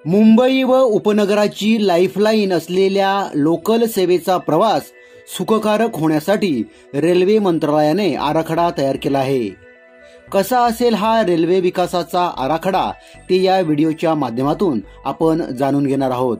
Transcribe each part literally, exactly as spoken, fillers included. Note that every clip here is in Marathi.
मुंबई व उपनगराची लाईफलाईन असलेल्या लोकल सेवेचा प्रवास सुखकारक होण्यासाठी रेल्वे मंत्रालयाने आराखडा तयार केला आहे। कसा असेल हा रेल्वे विकासाचा आराखडा ते या व्हिडिओच्या माध्यमातून आपण जाणून घेणार आहोत।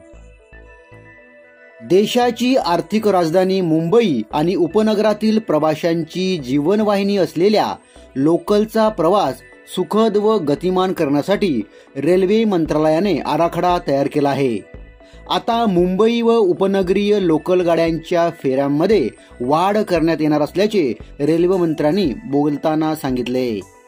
देशाची आर्थिक राजधानी मुंबई आणि उपनगरातील प्रवाशांची जीवनवाहिनी असलेल्या लोकलचा प्रवास सुखद व गतिमान करण्यासाठी रेल्वे मंत्रालयाने आराखडा तयार केला आहे। आता मुंबई व उपनगरीय लोकल गाड्यांच्या फेऱ्यांमध्ये वाढ करण्यात येणार असल्याचे रेल्वे मंत्र्यांनी बोलताना सांगितले।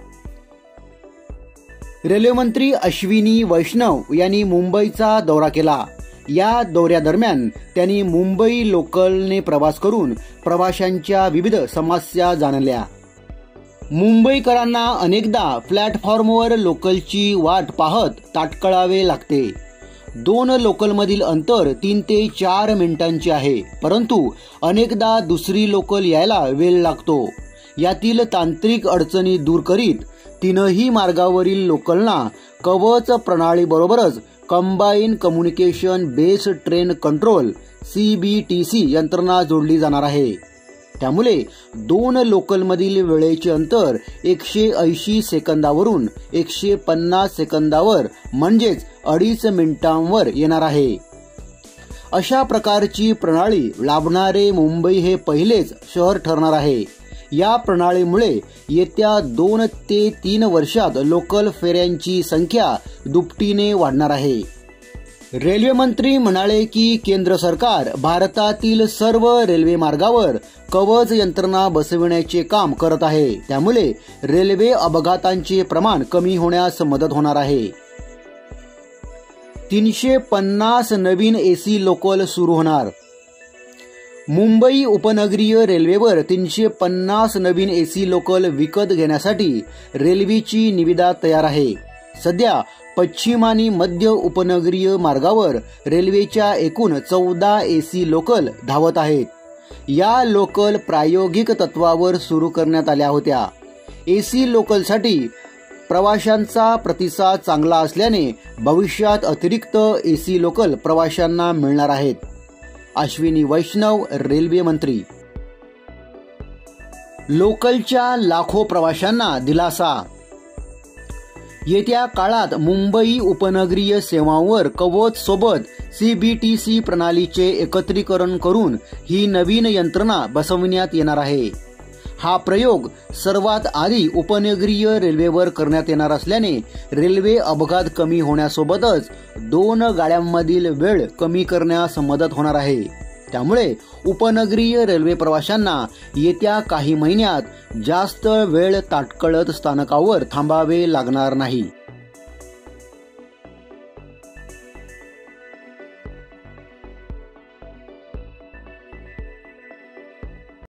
रेल्वे मंत्री अश्विनी वैष्णव यांनी मुंबईचा दौरा केला। या दौऱ्यादरम्यान त्यांनी मुंबई लोकलने प्रवास करून प्रवाशांच्या विविध समस्या जाणल्या। मुंबईकरांना अनेकदा प्लॅटफॉर्मवर लोकलची वाट पाहत ताटकळावे लागते। दोन लोकलमधील अंतर तीन ते चार मिनिटांचे आहे, परंतु अनेकदा दुसरी लोकल यायला वेळ लागतो। यातील तांत्रिक अडचणी दूर करीत तीनही मार्गावरील लोकलना कवच प्रणालीबरोबरच combine communication base train control C B T C यंत्रणा जोडली जाणार आहे। त्यामुळे दोन लोकलमधील वेळेचे अंतर एकशे ऐंशी सेकंदावरून एकशे पन्नास सेकंदावर म्हणजेच अडीच मिनिटांवर येणार आहे। अशा प्रकारची प्रणाली लाभणारे मुंबई हे पहिलेच शहर ठरणार आहे। या प्रणालीमुळे येत्या दोन ते तीन वर्षात लोकल फेऱ्यांची संख्या दुपटीने वाढणार आहे। रेल्वे मंत्री म्हणाले की केंद्र सरकार भारतातील सर्व रेल्वे मार्गावर कवच यंत्रणा बसविण्याचे काम करत आहे। त्यामुळे रेल्वे अपघातांचे प्रमाण कमी होण्यास मदत होणार आहे। तीनशे पन्नास नवीन एसी लोकल सुरू होणार। मुंबई उपनगरीय रेल्वेवर तीनशे पन्नास नवीन एसी लोकल विकत घेण्यासाठी रेल्वेची निविदा तयार आहे। सध्या पश्चिम आणि मध्य उपनगरीय मार्गावर रेल्वेच्या एकूण चौदा एसी लोकल धावत आहेत। या लोकल प्रायोगिक तत्वावर सुरू करण्यात आल्या होत्या। एसी लोकलसाठी प्रवाशांचा प्रतिसाद चांगला असल्याने भविष्यात अतिरिक्त एसी लोकल प्रवाशांना मिळणार आहेत। अश्विनी वैष्णव, रेल्वे मंत्री। लोकलच्या लाखो प्रवाशांना दिलासा। येत्या काळात मुंबई उपनगरीय सेवांवर कवच सोबत सी बी टी सी प्रणालीचे एकत्रीकरण करून ही नवीन यंत्रणा बसवण्यात येणार आहे। हा प्रयोग सर्वात आधी उपनगरीय रेल्वेवर करण्यात येणार असल्याने रेल्वे अपघात कमी होण्यासोबतच दोन गाड्यांमधील वेळ कमी करण्यास मदत होणार आहे। त्यामुळे उपनगरीय रेल्वे प्रवाशांना येत्या काही महिन्यात जास्त वेळ ताटकळत स्थानकावर थांबावे लागणार नाही।